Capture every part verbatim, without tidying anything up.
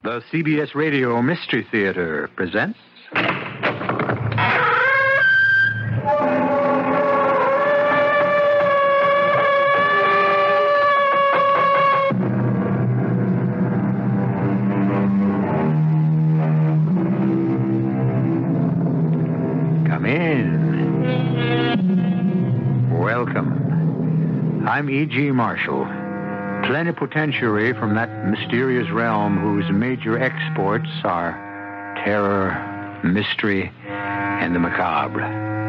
The C B S Radio Mystery Theater presents... Come in. Welcome. I'm E G. Marshall, plenipotentiary from that mysterious realm whose major exports are terror, mystery, and the macabre.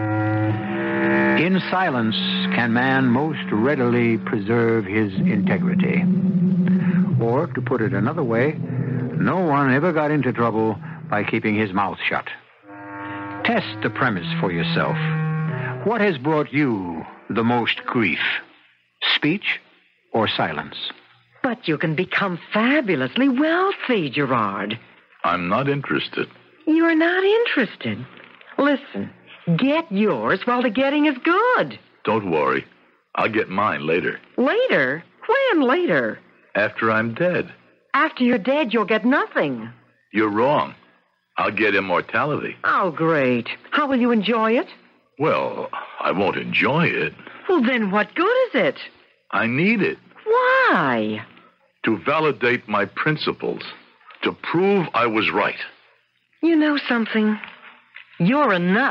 In silence can man most readily preserve his integrity. Or, to put it another way, no one ever got into trouble by keeping his mouth shut. Test the premise for yourself. What has brought you the most grief? Speech or silence? But you can become fabulously wealthy, Gerard. I'm not interested. You're not interested. Listen, get yours while the getting is good. Don't worry. I'll get mine later. Later? When later? After I'm dead. After you're dead, you'll get nothing. You're wrong. I'll get immortality. Oh, great. How will you enjoy it? Well, I won't enjoy it. Well, then what good is it? I need it. Why? To validate my principles. To prove I was right. You know something? You're a nut.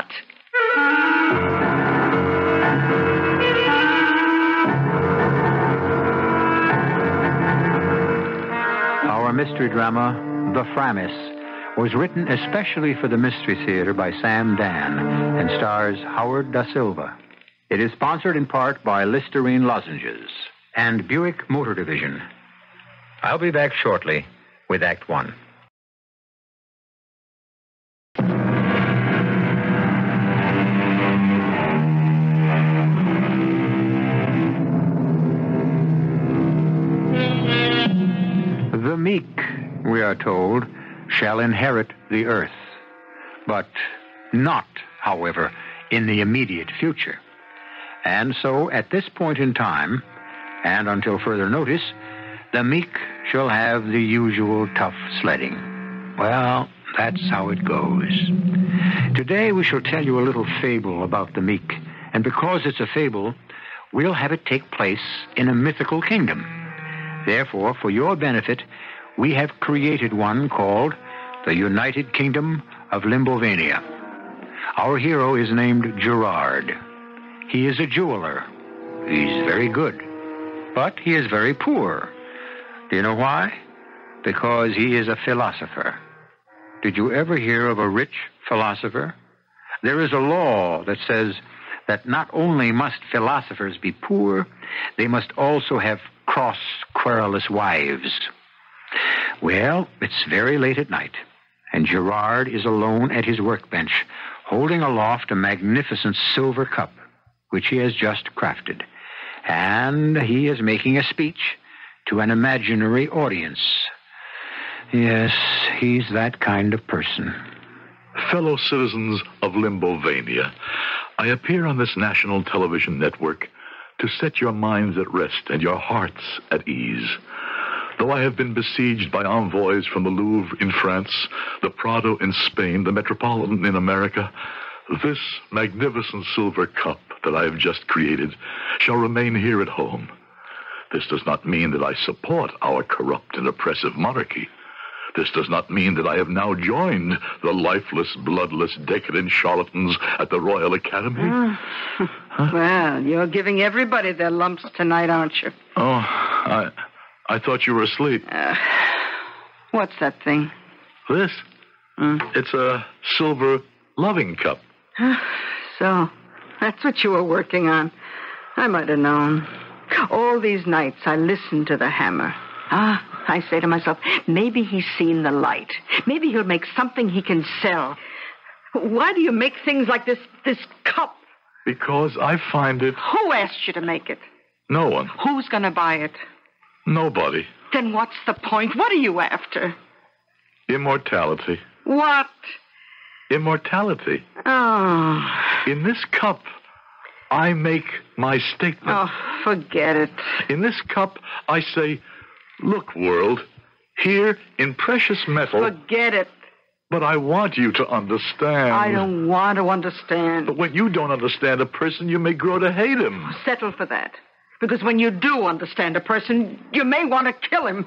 Our mystery drama, The Frammis, was written especially for the Mystery Theater by Sam Dan and stars Howard Da Silva. It is sponsored in part by Listerine Lozenges and Buick Motor Division. I'll be back shortly with Act One. The meek, we are told, shall inherit the earth, but not, however, in the immediate future. And so, at this point in time, and until further notice, the meek shall have the usual tough sledding. Well, that's how it goes. Today we shall tell you a little fable about the meek, and because it's a fable, we'll have it take place in a mythical kingdom. Therefore, for your benefit, we have created one called the United Kingdom of Limbovania. Our hero is named Gerard. He is a jeweler. He's very good, but he is very poor. Do you know why? Because he is a philosopher. Did you ever hear of a rich philosopher? There is a law that says that not only must philosophers be poor, they must also have cross, querulous wives. Well, it's very late at night, and Gerard is alone at his workbench, holding aloft a magnificent silver cup, which he has just crafted. And he is making a speech to an imaginary audience. Yes, he's that kind of person. Fellow citizens of Limbovania, I appear on this national television network to set your minds at rest and your hearts at ease. Though I have been besieged by envoys from the Louvre in France, the Prado in Spain, the Metropolitan in America, this magnificent silver cup that I have just created shall remain here at home. This does not mean that I support our corrupt and oppressive monarchy. This does not mean that I have now joined the lifeless, bloodless, decadent charlatans at the Royal Academy. Mm. Huh? Well, you're giving everybody their lumps tonight, aren't you? Oh, I... I thought you were asleep. Uh, what's that thing? This? Mm. It's a silver loving cup. So, that's what you were working on. I might have known. All these nights I listened to the hammer. Ah, I say to myself, maybe he's seen the light. Maybe he'll make something he can sell. Why do you make things like this, this cup? Because I find it... Who asked you to make it? No one. Who's going to buy it? Nobody. Then what's the point? What are you after? Immortality. What? Immortality. Oh. In this cup, I make my statement. Oh, forget it. In this cup, I say, look, world, Here in precious metal. Forget it. But I want you to understand. I don't want to understand. But when you don't understand a person, you may grow to hate him. Settle for that. Because when you do understand a person, you may want to kill him.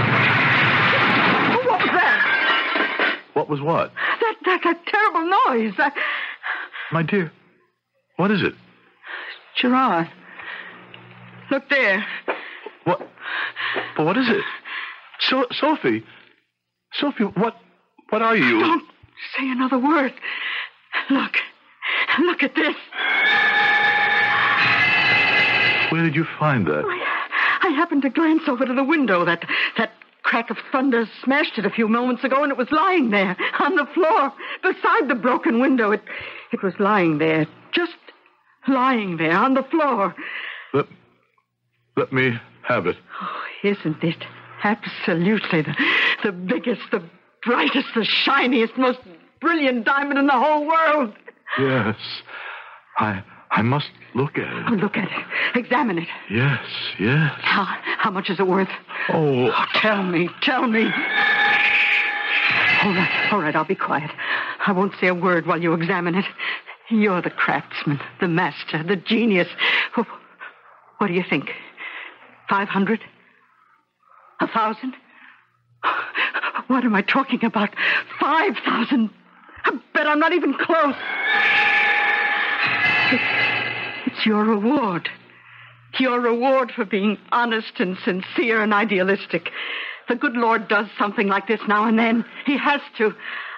What was that? What was what? That, that, that terrible noise. That... My dear, what is it? Gerard. Look there. What? But what is it? So, Sophie. Sophie, what, what are you? Don't say another word. Look. Look at this. Where did you find that? I, I happened to glance over to the window. That that crack of thunder smashed it a few moments ago, and it was lying there on the floor beside the broken window. It it was lying there, just lying there on the floor. Let, let me have it. Oh, isn't it absolutely the, the biggest, the brightest, the shiniest, most brilliant diamond in the whole world? Yes. I... I must look at it. Oh, look at it. Examine it. Yes, yes. How, how much is it worth? Oh. oh. Tell me, tell me. All right, all right, I'll be quiet. I won't say a word while you examine it. You're the craftsman, the master, the genius. What do you think? Five hundred? A thousand? What am I talking about? Five thousand? I bet I'm not even close. It's your reward. Your reward for being honest and sincere and idealistic. The good Lord does something like this now and then. He has to.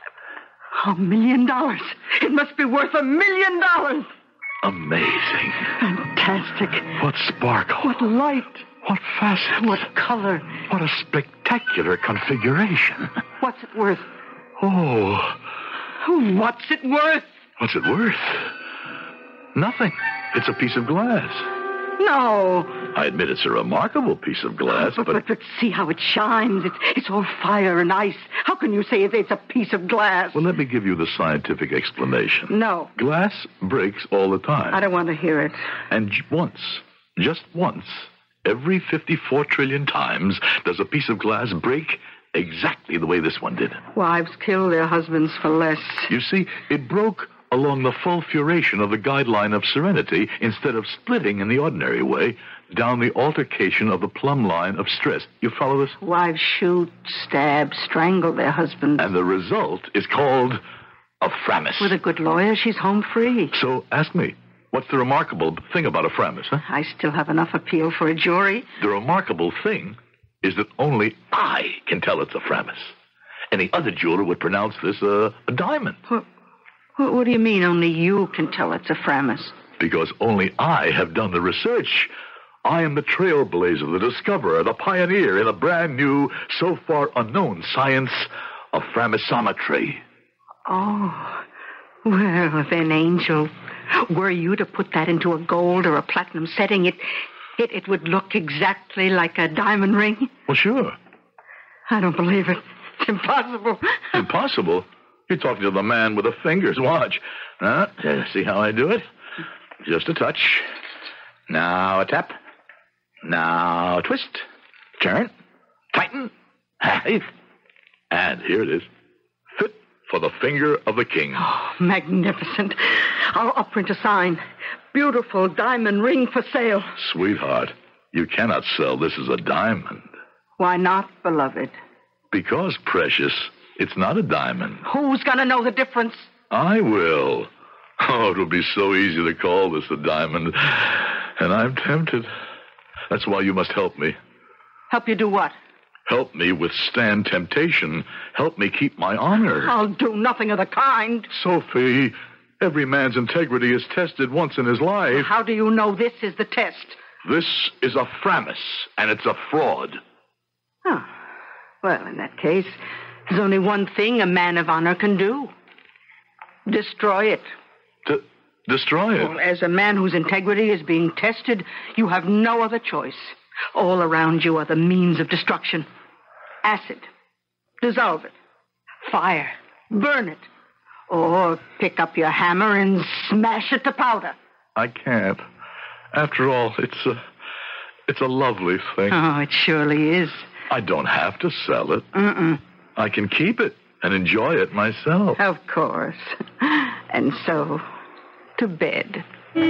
A million dollars. It must be worth a million dollars. Amazing. Fantastic. What sparkle. What light. What facets. What color. What a spectacular configuration. What's it worth? Oh. What's it worth? What's it worth? Neither. It's a piece of glass. No. I admit it's a remarkable piece of glass, but... but... But, but see how it shines. It's, it's all fire and ice. How can you say it's a piece of glass? Well, let me give you the scientific explanation. No. Glass breaks all the time. I don't want to hear it. And once, just once, every fifty-four trillion times does a piece of glass break exactly the way this one did. Wives kill their husbands for less. You see, it broke along the fulguration of the guideline of serenity instead of splitting in the ordinary way down the altercation of the plumb line of stress. You follow this? Wives shoot, stab, strangle their husbands. And the result is called a Frammis. With a good lawyer, she's home free. So ask me, what's the remarkable thing about a Frammis, huh? I still have enough appeal for a jury. The remarkable thing is that only I can tell it's a Frammis. Any other jeweler would pronounce this a, a diamond. What? What do you mean only you can tell it's a Frammis? Because only I have done the research. I am the trailblazer, the discoverer, the pioneer in a brand new, so far unknown science of Framissometry. Oh, well then, Angel, were you to put that into a gold or a platinum setting, it, it, it would look exactly like a diamond ring? Well, sure. I don't believe it. It's impossible. Impossible? You're talking to the man with the fingers. Watch. Uh, see how I do it? Just a touch. Now a tap. Now a twist. Turn. Tighten. And here it is. Fit for the finger of the king. Oh, magnificent. I'll, I'll print a sign. Beautiful diamond ring for sale. Sweetheart, you cannot sell this as a diamond. Why not, beloved? Because, precious, it's not a diamond. Who's going to know the difference? I will. Oh, it'll be so easy to call this a diamond. And I'm tempted. That's why you must help me. Help you do what? Help me withstand temptation. Help me keep my honor. I'll do nothing of the kind. Sophie, every man's integrity is tested once in his life. Well, how do you know this is the test? This is a Frammis, and it's a fraud. Oh. Well, in that case, there's only one thing a man of honor can do. Destroy it. D- destroy it? Well, as a man whose integrity is being tested, you have no other choice. All around you are the means of destruction. Acid. Dissolve it. Fire. Burn it. Or pick up your hammer and smash it to powder. I can't. After all, it's a, it's a lovely thing. Oh, it surely is. I don't have to sell it. Mm-mm. I can keep it and enjoy it myself. Of course. And so, to bed.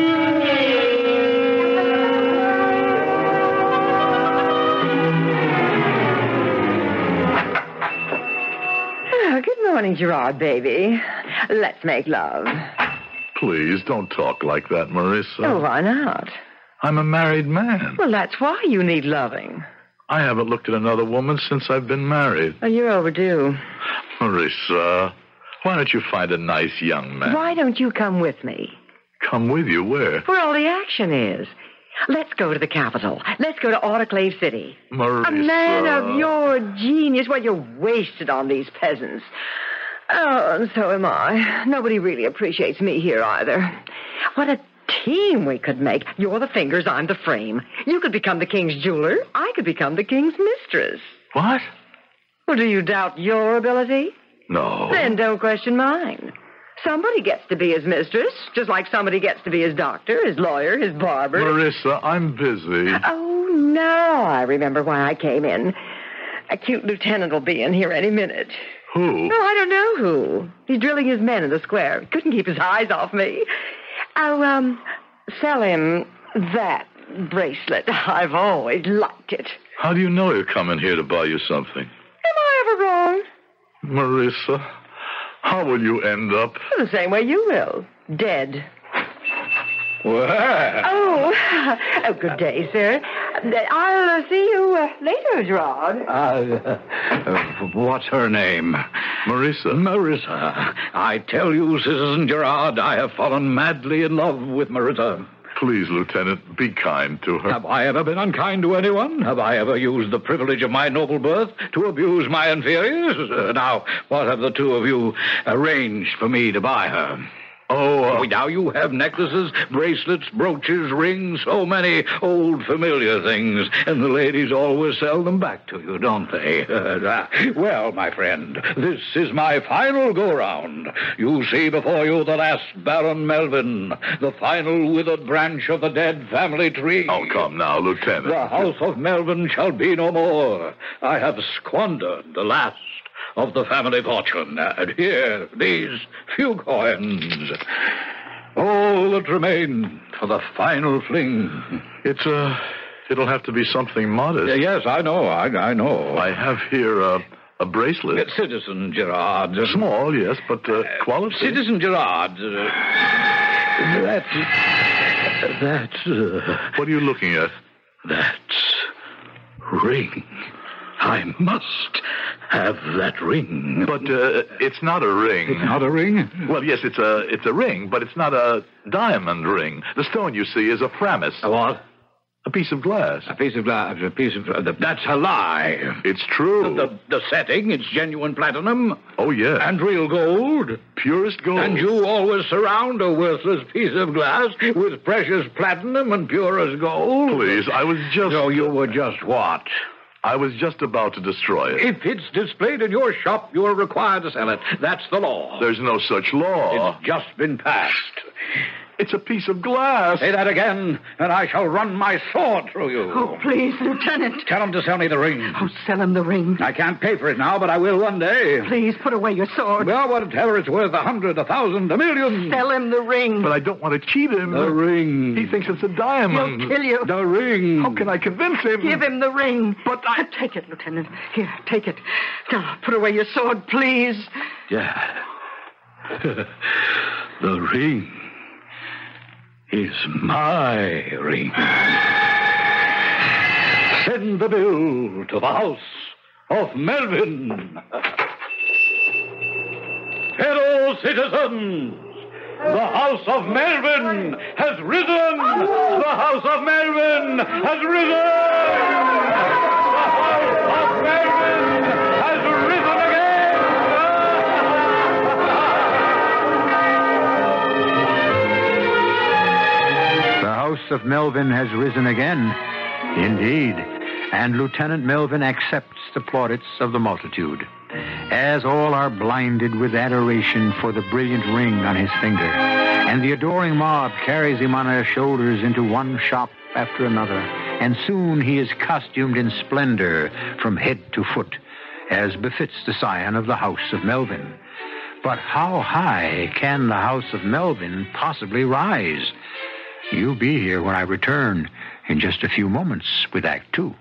Oh, good morning, Gerard, baby. Let's make love. Please, don't talk like that, Marissa. Oh, why not? I'm a married man. Well, that's why you need loving. I haven't looked at another woman since I've been married. Oh, you're overdue. Marissa, why don't you find a nice young man? Why don't you come with me? Come with you, where? Where all the action is. Let's go to the Capitol. Let's go to Autoclave City. Marissa. A man of your genius. Well, you're wasted on these peasants. Oh, and so am I. Nobody really appreciates me here either. What a team we could make. You're the fingers, I'm the frame. You could become the king's jeweler. I could become the king's mistress. What? Well, do you doubt your ability? No. Then don't question mine. Somebody gets to be his mistress, just like somebody gets to be his doctor, his lawyer, his barber. Marissa, I'm busy. Oh, now I remember why I came in. A cute lieutenant will be in here any minute. Who? Oh, I don't know who. He's drilling his men in the square. Couldn't keep his eyes off me. Oh, um, sell him that bracelet. I've always liked it. How do you know you're coming here to buy you something? Am I ever wrong? Marissa, how will you end up? The same way you will. Dead. Well. Oh, oh good day, sir. I'll uh, see you uh, later, Gerard. Uh, uh, what's her name? Marissa. Marissa. I tell you, Citizen Gerard, I have fallen madly in love with Marissa. Please, Lieutenant, be kind to her. Have I ever been unkind to anyone? Have I ever used the privilege of my noble birth to abuse my inferiors? Uh, now, what have the two of you arranged for me to buy her? Oh, uh, Oh, now you have necklaces, bracelets, brooches, rings, so many old familiar things, and the ladies always sell them back to you, don't they? Uh, well, my friend, this is my final go-round. You see before you the last Baron Melvin, the final withered branch of the dead family tree. oh, come now, Lieutenant. The house of Melvin shall be no more. I have squandered the last of the family fortune. And here, these few coins. All that remain for the final fling. It's, uh, it'll have to be something modest. Yes, I know, I, I know. I have here a, a bracelet. Uh, Citizen Gerard. uh, Small, yes, but uh, quality. Citizen Gerard. Uh, that's... That's... Uh, What are you looking at? that's... ring. I must have that ring. But uh, it's not a ring. It's not a ring? Well, yes, it's a it's a ring, but it's not a diamond ring. The stone you see is a Frammis. A what? A piece of glass. A piece of glass, a piece of... Uh, that's a lie. It's true. The, the, the setting, it's genuine platinum. Oh, yes. And real gold. Purest gold. And you always surround a worthless piece of glass with precious platinum and purest gold. Please, I was just... No, you were just what? I was just about to destroy it. If it's displayed in your shop, you're required to sell it. That's the law. There's no such law. It's just been passed. It's a piece of glass. Say that again, and I shall run my sword through you. Oh, please, Lieutenant. Tell him to sell me the ring. Oh, sell him the ring. I can't pay for it now, but I will one day. Please, put away your sword. Well, whatever it's worth, a hundred, a thousand, a million. Sell him the ring. But I don't want to cheat him. The ring. He thinks it's a diamond. He'll kill you. The ring. How can I convince him? Give him the ring. But I... Take it, Lieutenant. Here, take it. Now, put away your sword, please. Yeah. The ring is my ring. Send the bill to the house of Melvin. Fellow citizens, the house of Melvin has risen. The house of Melvin has risen. The house of Melvin has risen again. The house of Melvin has risen again, indeed, and Lieutenant Melvin accepts the plaudits of the multitude, as all are blinded with adoration for the brilliant ring on his finger, and the adoring mob carries him on their shoulders into one shop after another, and soon he is costumed in splendor from head to foot, as befits the scion of the House of Melvin. But how high can the House of Melvin possibly rise? You'll be here when I return in just a few moments with Act Two.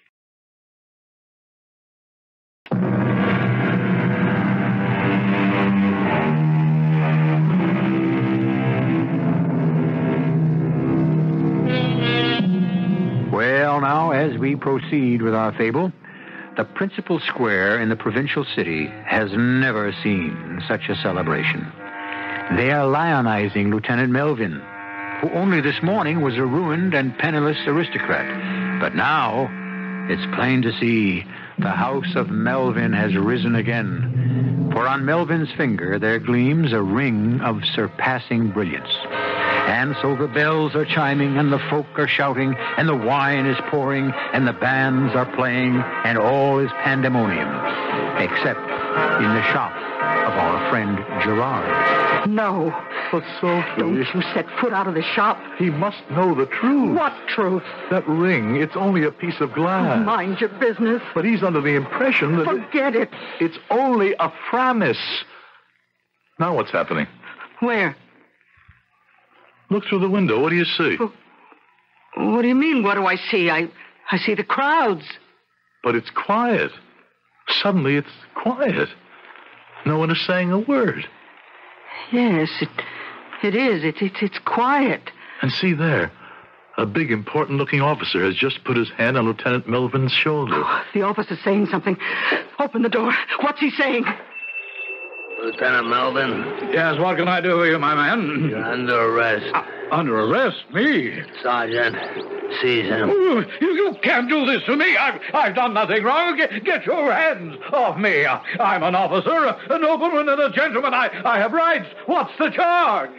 Well, now, as we proceed with our fable, the principal square in the provincial city has never seen such a celebration. They are lionizing Lieutenant Melvin, who only this morning was a ruined and penniless aristocrat. But now, it's plain to see the House of Melvin has risen again. For on Melvin's finger there gleams a ring of surpassing brilliance. And so the bells are chiming, and the folk are shouting, and the wine is pouring, and the bands are playing, and all is pandemonium, except in the shop of our friend Gerard. No. But Sophie... Don't you set foot out of the shop. He must know the truth. What truth? That ring, it's only a piece of glass. Mind your business. But he's under the impression that... Forget it. It's only a Frammis. Now what's happening? Where? Look through the window. What do you see? Oh, what do you mean, what do I see? I, I see the crowds. But it's quiet. Suddenly it's quiet. No one is saying a word. Yes, it it is. It, it, it's quiet. And see there. A big, important-looking officer has just put his hand on Lieutenant Melvin's shoulder. Oh, the officer's saying something. Open the door. What's he saying? Lieutenant Melvin. Yes, what can I do for you, my man? You're under arrest. Uh, under arrest? Me? Sergeant, seize him. Oh, you, you can't do this to me. I've, I've done nothing wrong. Get, get your hands off me. I'm an officer, a nobleman, and a gentleman. I, I have rights. What's the charge?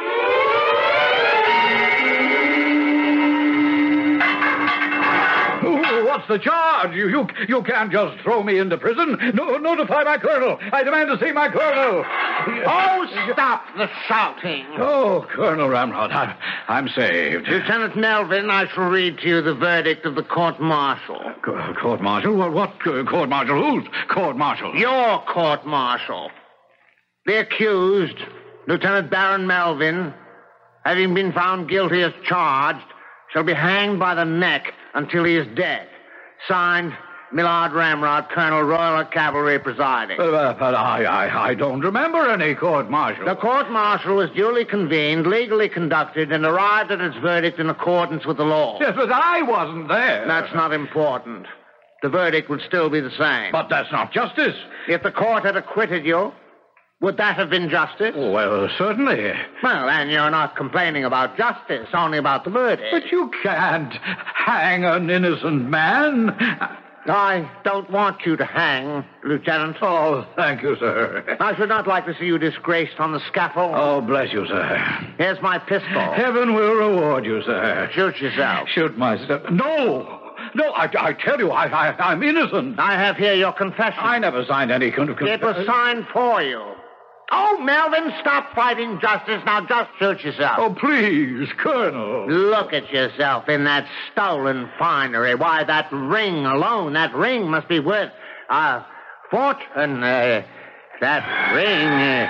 What's the charge? You, you you can't just throw me into prison. No, notify my colonel. I demand to see my colonel. Oh, stop the shouting. Oh, Colonel Ramrod, I'm, I'm saved. Lieutenant Melvin, I shall read to you the verdict of the court-martial. Co- court-martial? What, what uh, court-martial? Whose court-martial? Your court-martial. The accused, Lieutenant Baron Melvin, having been found guilty as charged, shall be hanged by the neck until he is dead. Signed, Millard Ramrod, Colonel Royal Cavalry presiding. Uh, but I, I, I don't remember any court-martial. The court-martial was duly convened, legally conducted, and arrived at its verdict in accordance with the law. Yes, but I wasn't there. That's not important. The verdict would still be the same. But that's not justice. If the court had acquitted you, would that have been justice? Oh, well, certainly. Well, then you're not complaining about justice, only about the verdict. But you can't hang an innocent man. I don't want you to hang, Lieutenant. Oh, thank you, sir. I should not like to see you disgraced on the scaffold. Oh, bless you, sir. Here's my pistol. Heaven will reward you, sir. Shoot yourself. Shoot myself. No! No, I, I tell you, I, I, I'm innocent. I have here your confession. I never signed any con- con- It was signed for you. Oh, Melvin, stop fighting justice. Now just shoot yourself. Oh, please, Colonel. Look at yourself in that stolen finery. Why, that ring alone, that ring must be worth a fortune. Uh, that ring...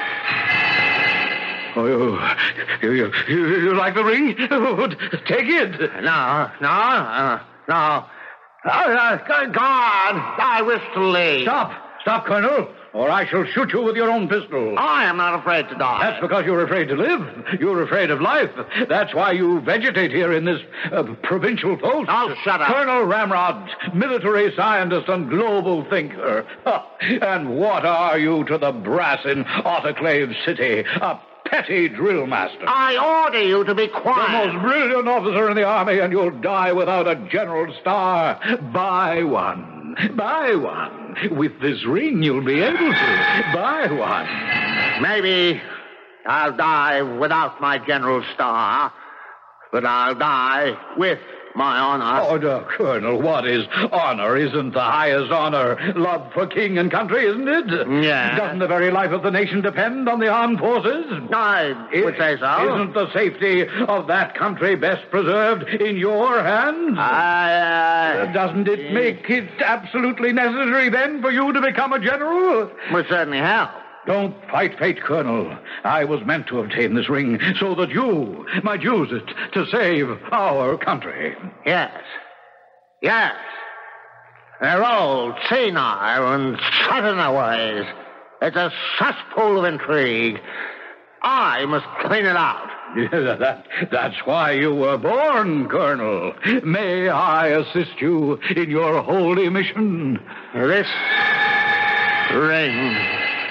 Uh... Oh, you, you, you, you like the ring? Oh, take it. No, no, uh, no. Oh, uh, God, I wish to leave. Stop. Stop, Colonel, or I shall shoot you with your own pistol. I am not afraid to die. That's because you're afraid to live. You're afraid of life. That's why you vegetate here in this uh, provincial post. Oh, shut up. Colonel Ramrod, military scientist and global thinker. And what are you to the brass in Autoclave City? A petty drill master. I order you to be quiet. The most brilliant officer in the army, and you'll die without a general star. Buy one. Buy one. With this ring, you'll be able to. Buy one. Maybe I'll die without my general star, but I'll die with my honor. Oh, no, Colonel, what is honor? Isn't the highest honor love for king and country, isn't it? Yeah. Doesn't the very life of the nation depend on the armed forces? I would say so. Isn't the safety of that country best preserved in your hands? I, uh... Doesn't it make it absolutely necessary, then, for you to become a general? Would certainly help. Don't fight fate, Colonel. I was meant to obtain this ring so that you might use it to save our country. Yes. Yes. They're old, senile, and set in their ways. It's a cesspool of intrigue. I must clean it out. Yeah, that, that's why you were born, Colonel. May I assist you in your holy mission? This ring...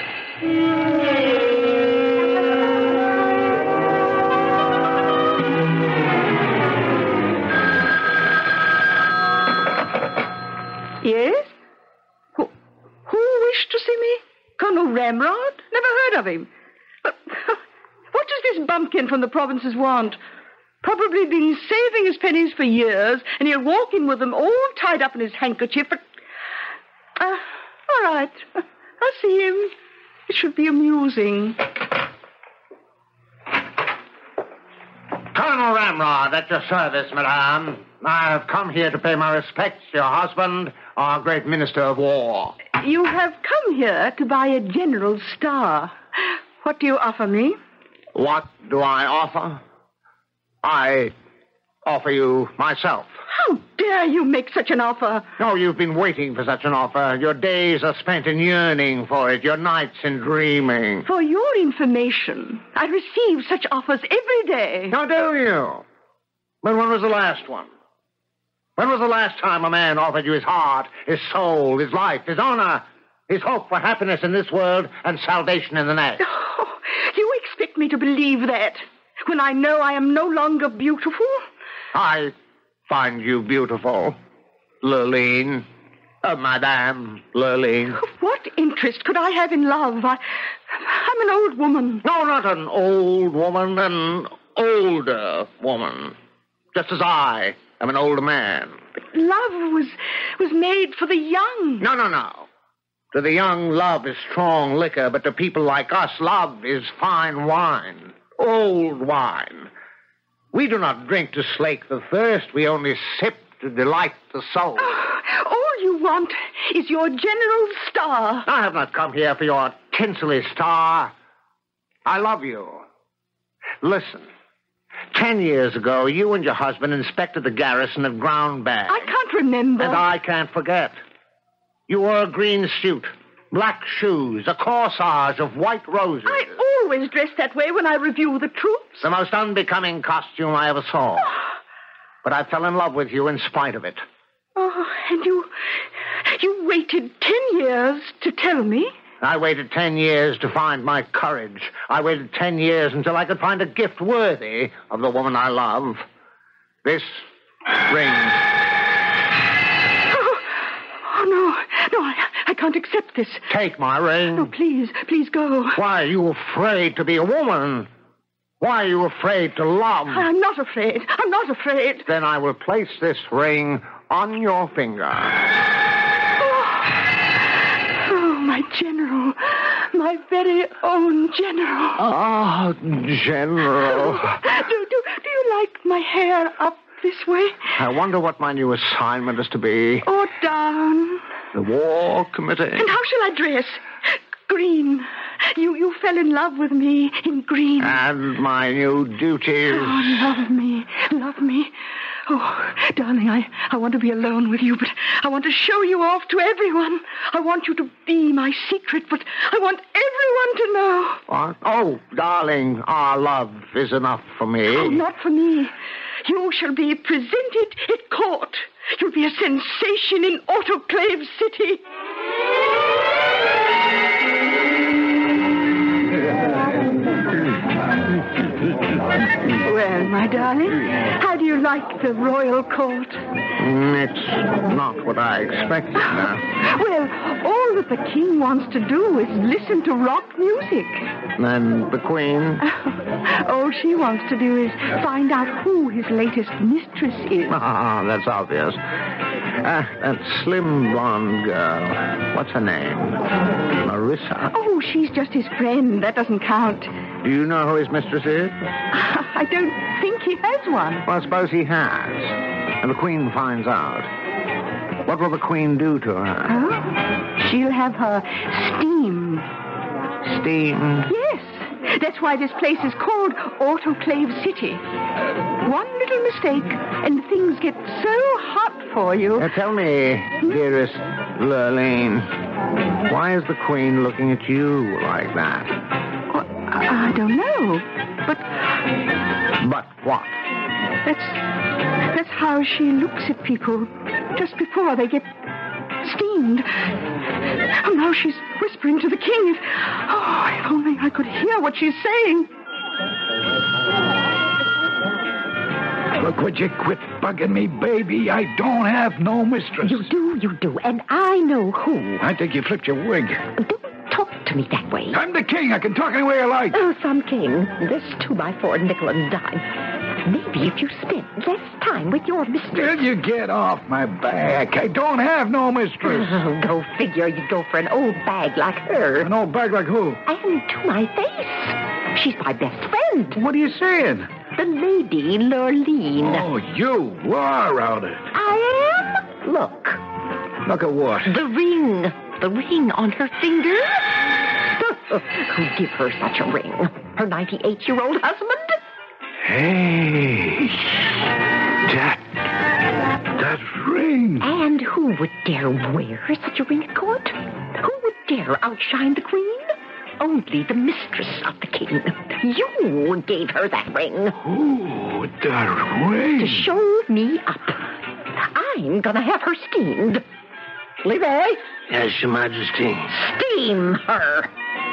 Yes? Who, who wished to see me? Colonel Ramrod? Never heard of him. But what does this bumpkin from the provinces want? Probably been saving his pennies for years, and he'll walk in with them all tied up in his handkerchief, but... Uh, all right. I'll see him. It should be amusing. Colonel Ramrod, at your service, madame. I have come here to pay my respects to your husband, our great minister of war. You have come here to buy a general's star. What do you offer me? What do I offer? I offer you myself. How dare you make such an offer? Oh, you've been waiting for such an offer. Your days are spent in yearning for it, your nights in dreaming. For your information, I receive such offers every day. How do you? But when was the last one? When was the last time a man offered you his heart, his soul, his life, his honor, his hope for happiness in this world and salvation in the next? Oh, you expect me to believe that when I know I am no longer beautiful? I find you beautiful, Lurline. Oh, Madame Lurline. What interest could I have in love? I, I'm an old woman. No, not an old woman, an older woman. Just as I am an older man. But love was, was made for the young. No, no, no. To the young, love is strong liquor, but to people like us, love is fine wine, old wine. We do not drink to slake the thirst. We only sip to delight the soul. Oh, all you want is your general star. I have not come here for your tinselly star. I love you. Listen. Ten years ago, you and your husband inspected the garrison of Ground Bag. I can't remember. And I can't forget. You wore a green suit, black shoes, a corsage of white roses. I always dress that way when I review the troops. The most unbecoming costume I ever saw. But I fell in love with you in spite of it. Oh, and you... you waited ten years to tell me? I waited ten years to find my courage. I waited ten years until I could find a gift worthy of the woman I love. This ring. Oh, oh no. No, I, I can't accept this. Take my ring. No, please, please go. Why are you afraid to be a woman? Why are you afraid to love? I'm not afraid. I'm not afraid. Then I will place this ring on your finger. My general, my very own general. Ah, General. Do, do, do you like my hair up this way? I wonder what my new assignment is to be. Or down? The War Committee. And how shall I dress? Green. You, you fell in love with me in green. And my new duties. Oh, love me, love me. Oh, darling, I, I want to be alone with you, but I want to show you off to everyone. I want you to be my secret, but I want everyone to know. What? Oh, darling, our love is enough for me. Oh, not for me. You shall be presented at court. You'll be a sensation in Autoclave City. Well, my darling, how do you like the royal court? Mm, It's not what I expected, no. Well, all that the king wants to do is listen to rock music. And the Queen? All she wants to do is find out who his latest mistress is. Ah, that's obvious. Ah, that slim blonde girl. What's her name? Marissa? Oh, she's just his friend. That doesn't count. Do you know who his mistress is? I don't think he has one. Well, suppose he has. And the Queen finds out. What will the Queen do to her? Oh, she'll have her steamed. Steam? Yes. That's why this place is called Autoclave City. One little mistake, and things get so hot for you. Uh, tell me, dearest Lurleen, why is the Queen looking at you like that? Well, I I don't know, but But what? that's that's how she looks at people just before they get steamed. Oh, now she's whispering to the king. If, oh, if only I could hear what she's saying. Look, would you quit bugging me, baby? I don't have no mistress. You do, you do, and I know who. I think you flipped your wig. Don't talk to me that way. I'm the king. I can talk any way I like. Oh, some king. This two by four nickel and dime. Maybe if you spent less time with your mistress. Will you get off my back? I don't have no mistress. Oh, go figure you'd go for an old bag like her. An old bag like who? And to my face. She's my best friend. What are you saying? The Lady Lurleen. Oh, you are out it. I am? Look. Look at what? The ring. The ring on her finger. Who'd give her such a ring? Her ninety-eight-year-old husband? Hey. That... That ring. And who would dare wear such a ring at court? Who would dare outshine the queen? Only the mistress of the king. You gave her that ring. Ooh, that ring. To show me up. I'm gonna have her steamed. Leroy? Yes, Your Majesty. Steam her.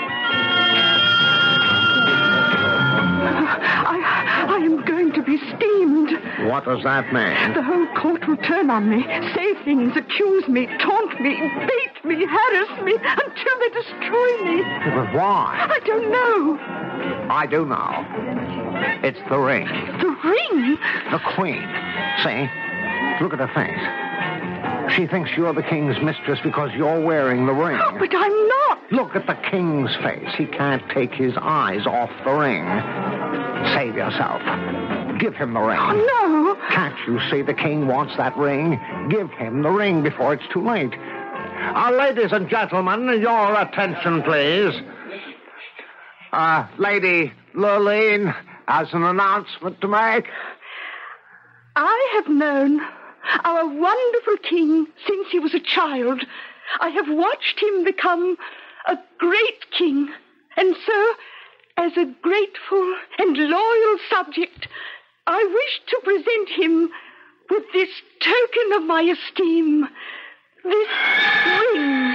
I, I am going to be steamed. What does that mean? The whole court will turn on me, say things, accuse me, taunt me, bait me, harass me, until they destroy me. But why? I don't know. I do know. It's the ring. The ring? The Queen. See? Look at her face. She thinks you're the king's mistress because you're wearing the ring. Oh, but I'm not. Look at the king's face. He can't take his eyes off the ring. Save yourself. Give him the ring. Oh, no. Can't you see the king wants that ring? Give him the ring before it's too late. Uh, ladies and gentlemen, your attention, please. Uh, Lady Lurleen has an announcement to make. I have known our wonderful king since he was a child. I have watched him become a great king. And so, as a grateful and loyal subject, I wish to present him with this token of my esteem, this ring.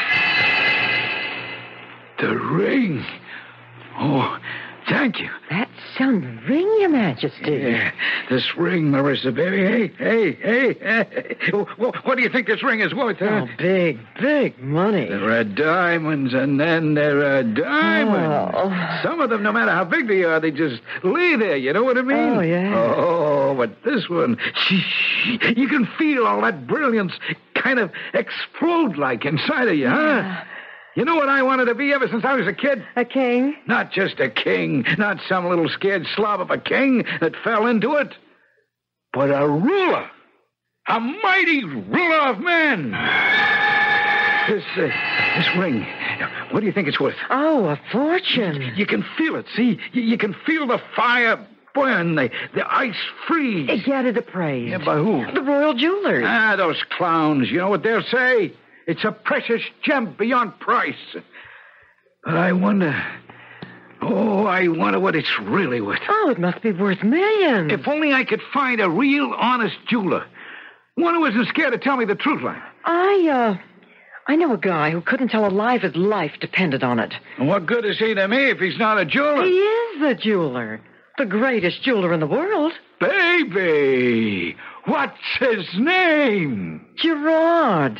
The ring. Oh, thank you. That's some ring, Your Majesty. Yeah, this ring, Marissa, baby. Hey, hey, hey, hey. What, what do you think this ring is worth, huh? Oh, big, big money. There are diamonds, and then there are diamonds. Oh. Some of them, no matter how big they are, they just lay there. You know what I mean? Oh, yeah. Oh, but this one, you can feel all that brilliance kind of explode like inside of you, huh? Yeah. You know what I wanted to be ever since I was a kid? A king? Not just a king, not some little scared slob of a king that fell into it, but a ruler, a mighty ruler of men. This, uh, this ring, what do you think it's worth? Oh, a fortune. You can feel it, see? You, you can feel the fire burn, the, the ice freeze. Get it appraised. Yeah, by who? The royal jewelers. Ah, those clowns. You know what they'll say? It's a precious gem beyond price. But I wonder... Oh, I wonder what it's really worth. Oh, it must be worth millions. If only I could find a real honest jeweler. One who isn't scared to tell me the truth, like. I, uh... I know a guy who couldn't tell a lie if his life depended on it. And what good is he to me if he's not a jeweler? He is a jeweler. The greatest jeweler in the world. baby. What's his name? Gerard.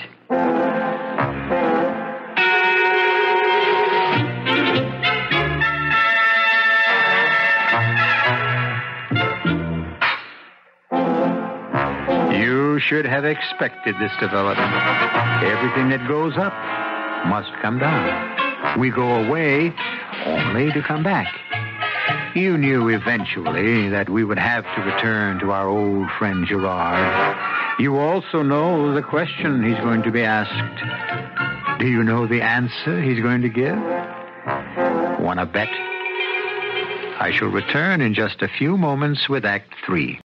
You should have expected this development. Everything that goes up must come down. We go away only to come back. You knew eventually that we would have to return to our old friend Gerard. You also know the question he's going to be asked. Do you know the answer he's going to give? Want to bet? I shall return in just a few moments with Act Three.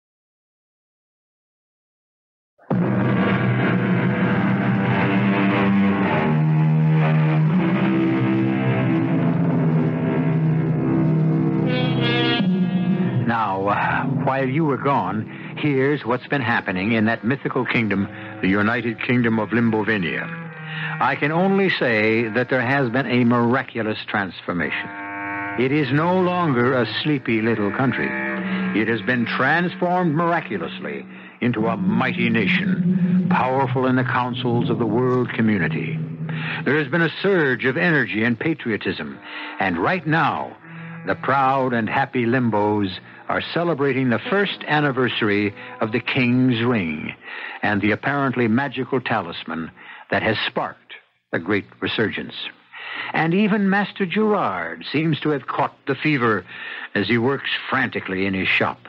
Now, uh, while you were gone, here's what's been happening in that mythical kingdom, the United Kingdom of Limbovania. I can only say that there has been a miraculous transformation. It is no longer a sleepy little country. It has been transformed miraculously into a mighty nation, powerful in the councils of the world community. There has been a surge of energy and patriotism, and right now, the proud and happy Limbos are celebrating the first anniversary of the King's Ring and the apparently magical talisman that has sparked the great resurgence. And even Master Gerard seems to have caught the fever as he works frantically in his shop.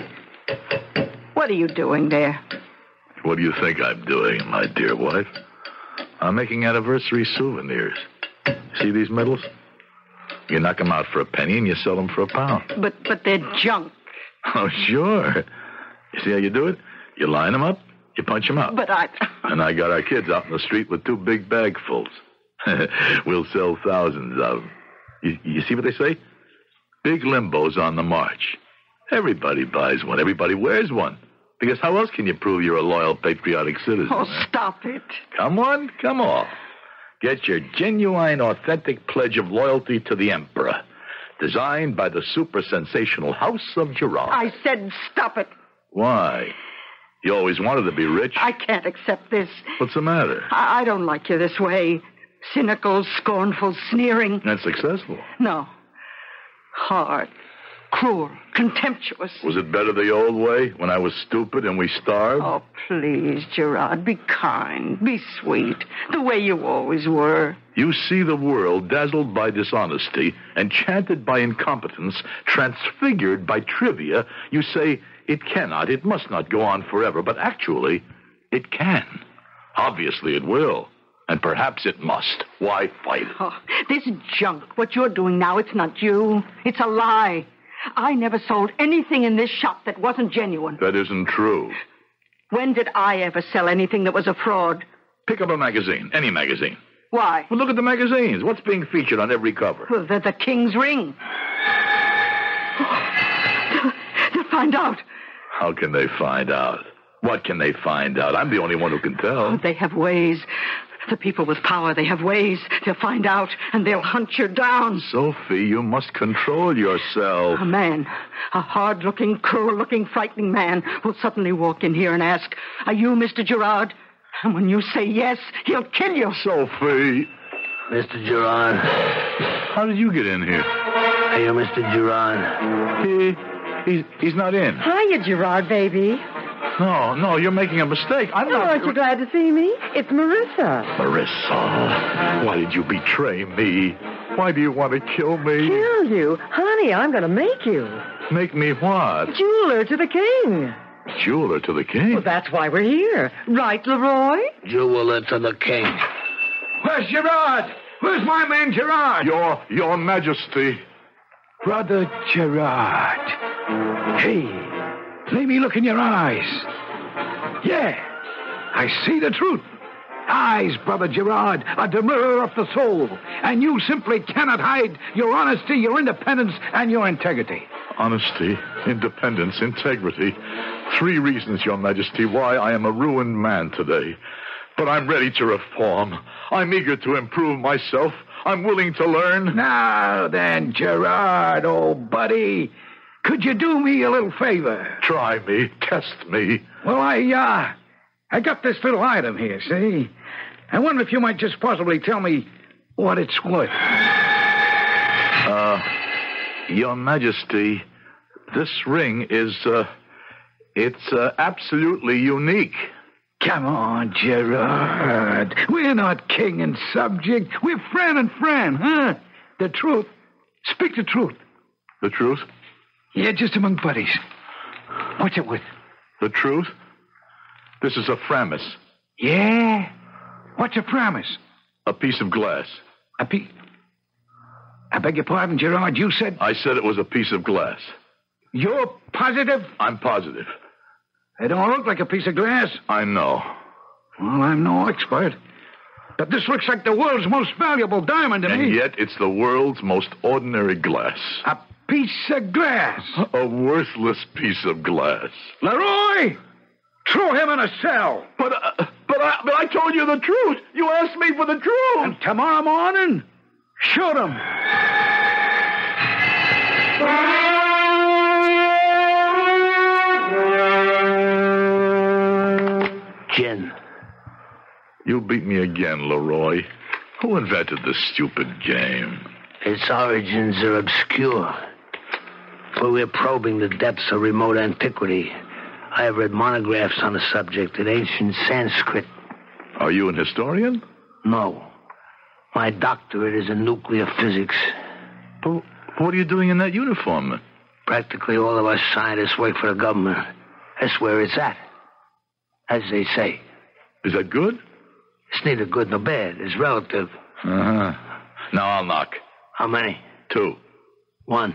What are you doing there? What do you think I'm doing, my dear wife? I'm making anniversary souvenirs. See these medals? You knock them out for a penny and you sell them for a pound. But but they're junk. Oh, sure. You see how you do it? You line them up, you punch them out. But I... And I got our kids out in the street with two big bagfuls. We'll sell thousands of them. You, you see what they say? Big Limbos on the march. Everybody buys one. Everybody wears one. Because how else can you prove you're a loyal, patriotic citizen? Oh, eh? stop it. Come on, come on. Get your genuine, authentic pledge of loyalty to the Emperor. Designed by the super-sensational House of Gerard. I said stop it. Why? You always wanted to be rich. I can't accept this. What's the matter? I, I don't like you this way. Cynical, scornful, sneering. That's successful. No. Hard, cruel, contemptuous. Was it better the old way, when I was stupid and we starved? Oh, please, Gerard, be kind, be sweet, the way you always were. You see the world dazzled by dishonesty, enchanted by incompetence, transfigured by trivia. You say, it cannot, it must not go on forever, but actually, it can. Obviously, it will. And perhaps it must. Why fight it? Oh, this junk, what you're doing now, it's not you. It's a lie. I never sold anything in this shop that wasn't genuine. That isn't true. When did I ever sell anything that was a fraud? Pick up a magazine, any magazine. Why? Well, look at the magazines. What's being featured on every cover? Well, the, the King's Ring. They'll, they'll find out. How can they find out? What can they find out? I'm the only one who can tell. Oh, they have ways. The people with power, they have ways. They'll find out, and they'll hunt you down. Sophie, you must control yourself. A man, a hard-looking, cruel-looking, frightening man will suddenly walk in here and ask, are you Mister Gerard? And when you say yes, he'll kill you. Sophie. Mister Gerard. How did you get in here? Are you Mister Gerard? He, he's, he's not in. Hiya, Gerard, baby. No, no, you're making a mistake. I'm Oh, not... aren't you glad to see me? It's Marissa. Marissa, why did you betray me? Why do you want to kill me? Kill you? Honey, I'm going to make you. Make me what? Jeweler to the king. Jeweler to the king? Well, that's why we're here. Right, Leroy? Jeweler to the king. Where's Gerard? Where's my man Gerard? Your, your majesty. Brother Gerard. Hey, let me look in your eyes. Yeah, I see the truth. Eyes, Brother Gerard, are the mirror of the soul, and you simply cannot hide your honesty, your independence, and your integrity. Honesty, independence, integrity. Three reasons, Your Majesty, why I am a ruined man today. But I'm ready to reform. I'm eager to improve myself. I'm willing to learn. Now then, Gerard, old buddy, Could you do me a little favor? Try me. Test me. Well, I, uh, I got this little item here, see? I wonder if you might just possibly tell me what it's worth. Uh, Your Majesty, this ring is, uh, it's uh, absolutely unique. Come on, Gerard. We're not king and subject. We're friend and friend, huh? The truth. Speak the truth. The truth? Yeah, just among buddies. What's it worth? The truth? This is a Frammis. Yeah? What's a promise? A piece of glass. A piece... I beg your pardon, Gerard, you said... I said it was a piece of glass. You're positive? I'm positive. It don't look like a piece of glass. I know. Well, I'm no expert. But this looks like the world's most valuable diamond to and me. And yet it's the world's most ordinary glass. A piece of glass. A worthless piece of glass. Leroy! Throw him in a cell. But, uh, but, I, but I told you the truth. You asked me for the truth. And tomorrow morning, shoot him. Gin. You beat me again, Leroy. Who invented this stupid game? Its origins are obscure. For we're probing the depths of remote antiquity. I have read monographs on the subject in ancient Sanskrit. Are you an historian? No. My doctorate is in nuclear physics. But what are you doing in that uniform? Practically all of us scientists work for the government. That's where it's at. As they say. Is that good? It's neither good nor bad. It's relative. Uh-huh. Now I'll knock. How many? Two. One.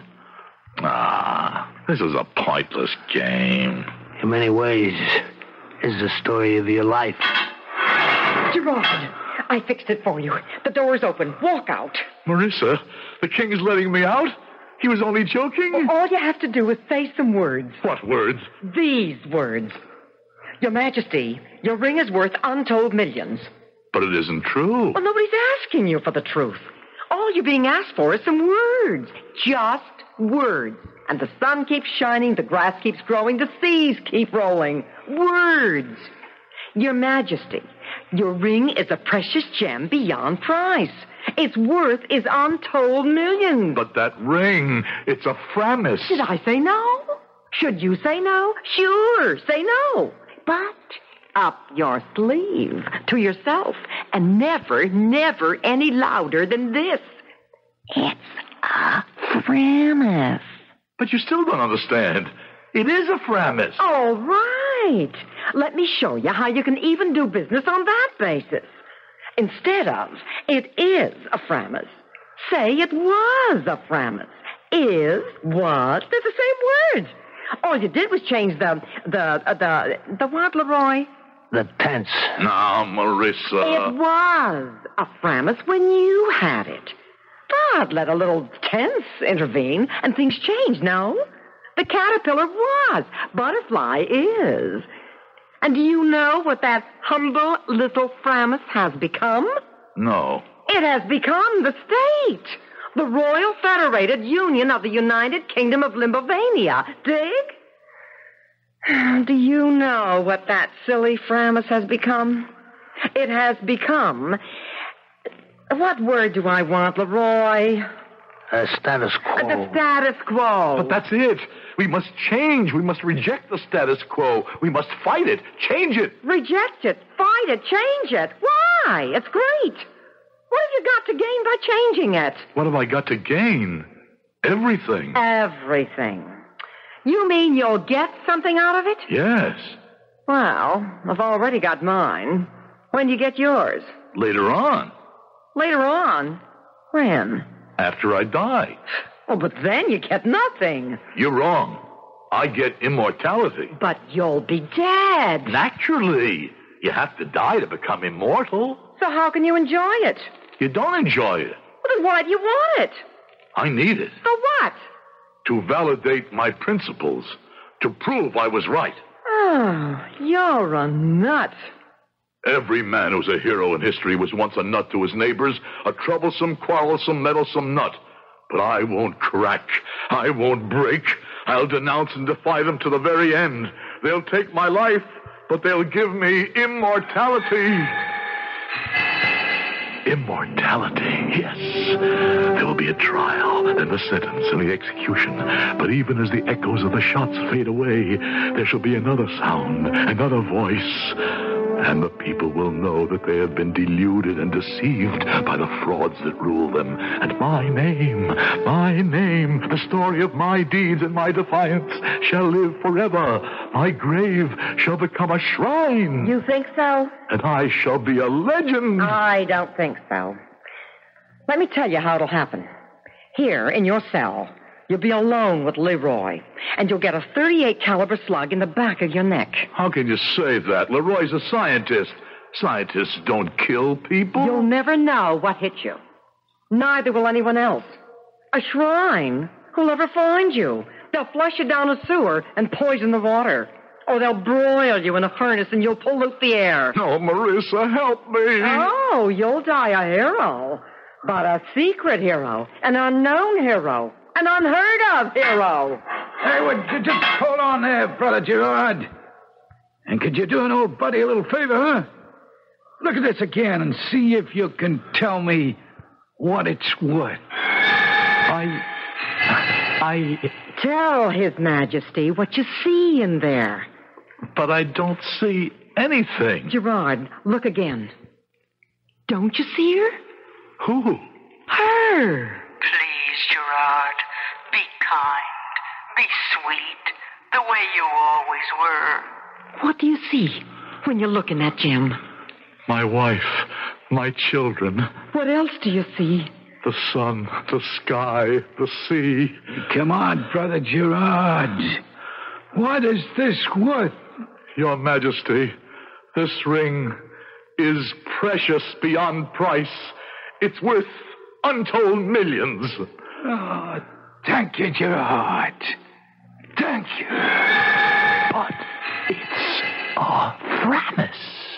Ah, this is a pointless game. In many ways, this is the story of your life. Gerard, I fixed it for you. The door's open. Walk out. Marissa, the king is letting me out? He was only joking? Well, all you have to do is say some words. What words? These words. Your Majesty, your ring is worth untold millions. But it isn't true. Well, nobody's asking you for the truth. All you're being asked for is some words. Just words. And the sun keeps shining, the grass keeps growing, the seas keep rolling. Words. Your Majesty, your ring is a precious gem beyond price. Its worth is untold millions. But that ring, it's a Frammis. Did I say no? Should you say no? Sure, say no. But up your sleeve to yourself, and never, never any louder than this. It's a Frammis. But you still don't understand. It is a Frammis. All right. Let me show you how you can even do business on that basis. Instead of, it is a Frammis, say it was a Frammis. Is, was, they're the same words. All you did was change the, the, uh, the, the what, Leroy? The tense. Now, Marissa. It was a Frammis when you had it. But let a little tense intervene and things change, no? The caterpillar was. Butterfly is. And do you know what that humble little Frammis has become? No. It has become the state. The Royal Federated Union of the United Kingdom of Limbovania. Dig? Do you know what that silly Frammis has become? It has become... What word do I want, Leroy? Uh, status quo. The status quo. But that's it. We must change. We must reject the status quo. We must fight it. Change it. Reject it. Fight it. Change it. Why? It's great. What have you got to gain by changing it? What have I got to gain? Everything. Everything. You mean you'll get something out of it? Yes. Well, I've already got mine. When do you get yours? Later on. Later on? When? After I die. Oh, but then you get nothing. You're wrong. I get immortality. But you'll be dead. Naturally. You have to die to become immortal. So how can you enjoy it? You don't enjoy it. Well, then why do you want it? I need it. For what? To validate my principles. To prove I was right. Oh, you're a nut. Every man who's a hero in history was once a nut to his neighbors, a troublesome, quarrelsome, meddlesome nut. But I won't crack. I won't break. I'll denounce and defy them to the very end. They'll take my life, but they'll give me immortality. Immortality, yes. There will be a trial, then the sentence and the execution. But even as the echoes of the shots fade away, there shall be another sound, another voice. And the people will know that they have been deluded and deceived by the frauds that rule them. And my name, my name, the story of my deeds and my defiance shall live forever. My grave shall become a shrine. You think so? And I shall be a legend. I don't think so. Let me tell you how it'll happen. Here, in your cell, you'll be alone with Leroy, and you'll get a thirty-eight caliber slug in the back of your neck. How can you say that? Leroy's a scientist. Scientists don't kill people. You'll never know what hit you. Neither will anyone else. A shrine? Who'll ever find you? They'll flush you down a sewer and poison the water. Or they'll broil you in a furnace and you'll pollute the air. Oh, Marissa, help me. Oh, you'll die a hero. But a secret hero. An unknown hero. An unheard of hero. Hey, would you just hold on there, Brother Gerard? And could you do an old buddy a little favor, huh? Look at this again and see if you can tell me what it's worth. I... I... Tell His Majesty what you see in there. But I don't see anything. Gerard, look again. Don't you see her? Who? Her. Please, Gerard, be kind, be sweet, the way you always were. What do you see when you look in that gem? My wife, my children. What else do you see? The sun, the sky, the sea. Come on, Brother Gerard. What is this worth? Your Majesty, this ring is precious beyond price. It's worth untold millions. Oh, thank you, Gerard. Thank you. But it's a Frammis.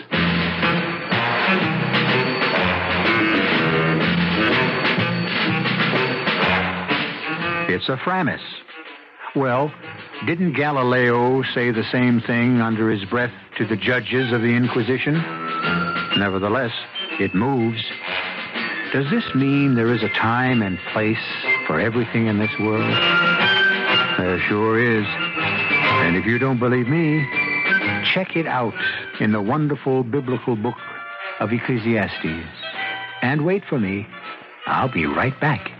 It's a Frammis. Well, didn't Galileo say the same thing under his breath to the judges of the Inquisition? Nevertheless, it moves. Does this mean there is a time and place for everything in this world? There sure is. And if you don't believe me, check it out in the wonderful biblical book of Ecclesiastes. And wait for me. I'll be right back.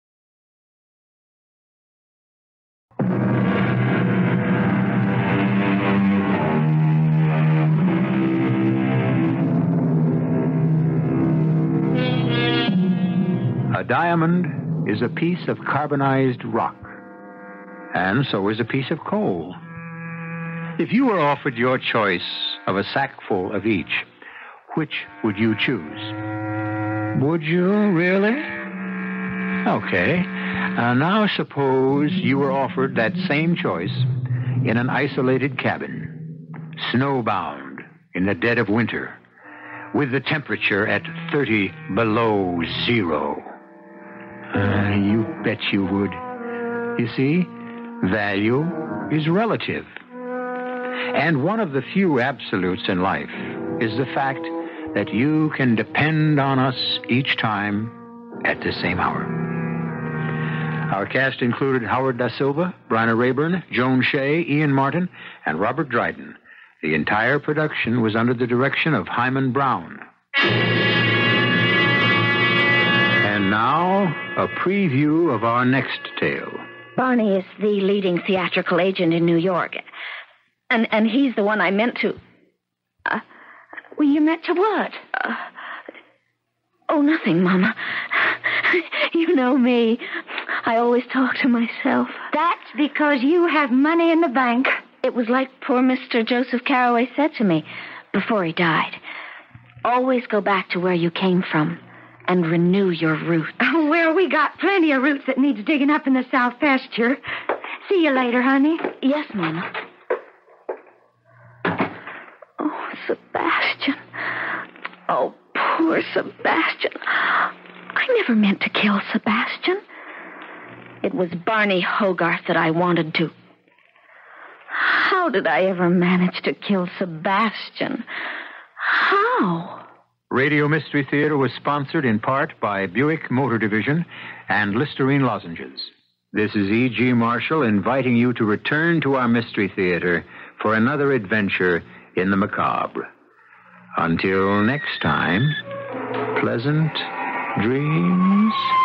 A diamond is a piece of carbonized rock, and so is a piece of coal. If you were offered your choice of a sackful of each, which would you choose? Would you, really? Okay. Uh, now suppose you were offered that same choice in an isolated cabin, snowbound in the dead of winter, with the temperature at thirty below zero. Uh, you bet you would. You see, value is relative. And one of the few absolutes in life is the fact that you can depend on us each time at the same hour. Our cast included Howard Da Silva, Bryna Rayburn, Joan Shea, Ian Martin, and Robert Dryden. The entire production was under the direction of Hyman Brown. And now, a preview of our next tale. Barney is the leading theatrical agent in New York. And and he's the one I meant to... Uh, well, you meant to what? Uh, oh, nothing, Mama. You know me. I always talk to myself. That's because you have money in the bank. It was like poor Mister Joseph Carraway said to me before he died. Always go back to where you came from and renew your roots. Oh, well, we got plenty of roots that needs digging up in the south pasture. See you later, honey. Yes, Mama. Oh, Sebastian. Oh, poor Sebastian. I never meant to kill Sebastian. It was Barney Hogarth that I wanted to How did I ever manage to kill Sebastian? How? Radio Mystery Theater was sponsored in part by Buick Motor Division and Listerine Lozenges. This is E G. Marshall inviting you to return to our Mystery Theater for another adventure in the macabre. Until next time, pleasant dreams.